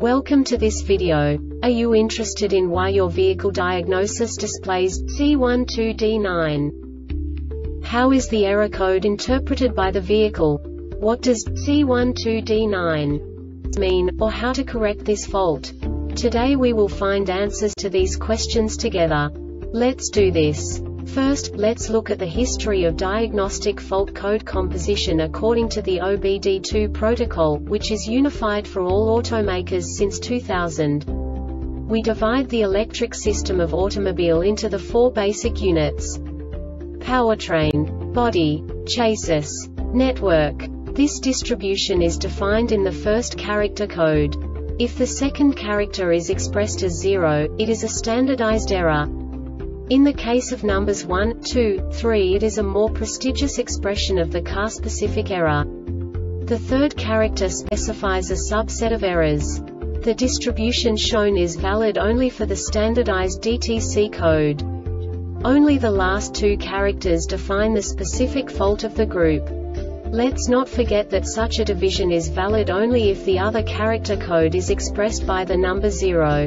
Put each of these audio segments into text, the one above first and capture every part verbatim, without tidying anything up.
Welcome to this video. Are you interested in why your vehicle diagnosis displays C one two D nine? How is the error code interpreted by the vehicle? What does C one two D nine mean, or how to correct this fault? Today we will find answers to these questions together. Let's do this. First, let's look at the history of diagnostic fault code composition according to the O B D two protocol, which is unified for all automakers since two thousand. We divide the electric system of automobile into the four basic units: powertrain, body, chassis, network. This distribution is defined in the first character code. If the second character is expressed as zero, it is a standardized error. In the case of numbers one, two, three, it is a more prestigious expression of the car-specific error. The third character specifies a subset of errors. The distribution shown is valid only for the standardized D T C code. Only the last two characters define the specific fault of the group. Let's not forget that such a division is valid only if the other character code is expressed by the number zero.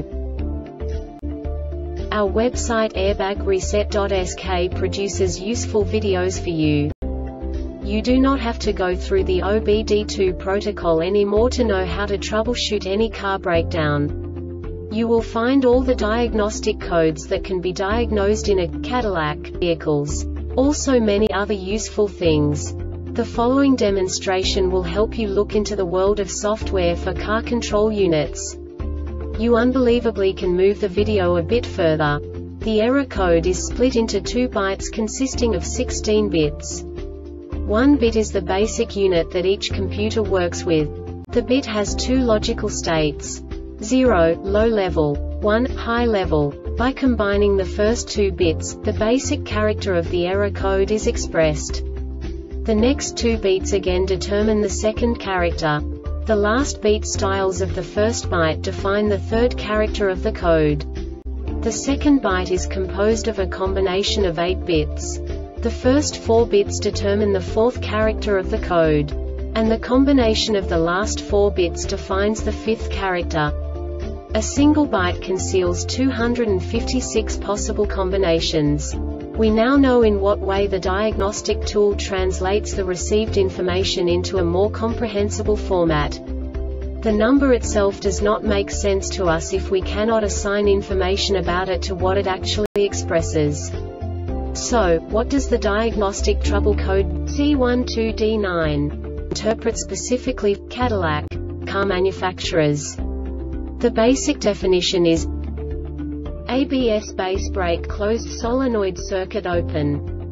Our website airbag reset dot S K produces useful videos for you. You do not have to go through the O B D two protocol anymore to know how to troubleshoot any car breakdown. You will find all the diagnostic codes that can be diagnosed in a Cadillac vehicles. Also many other useful things. The following demonstration will help you look into the world of software for car control units. You unbelievably can move the video a bit further. The error code is split into two bytes consisting of sixteen bits. One bit is the basic unit that each computer works with. The bit has two logical states: zero, low level, one, high level. By combining the first two bits, the basic character of the error code is expressed. The next two beats again determine the second character. The last beat styles of the first byte define the third character of the code. The second byte is composed of a combination of eight bits. The first four bits determine the fourth character of the code. And the combination of the last four bits defines the fifth character. A single byte conceals two hundred fifty-six possible combinations. We now know in what way the diagnostic tool translates the received information into a more comprehensible format. The number itself does not make sense to us if we cannot assign information about it to what it actually expresses. So, what does the diagnostic trouble code C one two D nine interpret specifically for Cadillac car manufacturers? The basic definition is A B S base brake closed, solenoid circuit open.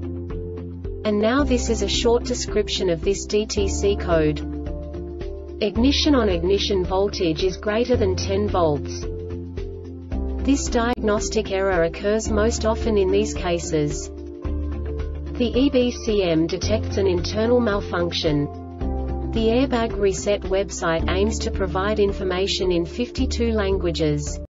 And now this is a short description of this D T C code. Ignition on ignition voltage is greater than ten volts. This diagnostic error occurs most often in these cases. The E B C M detects an internal malfunction. The Airbag Reset website aims to provide information in fifty-two languages.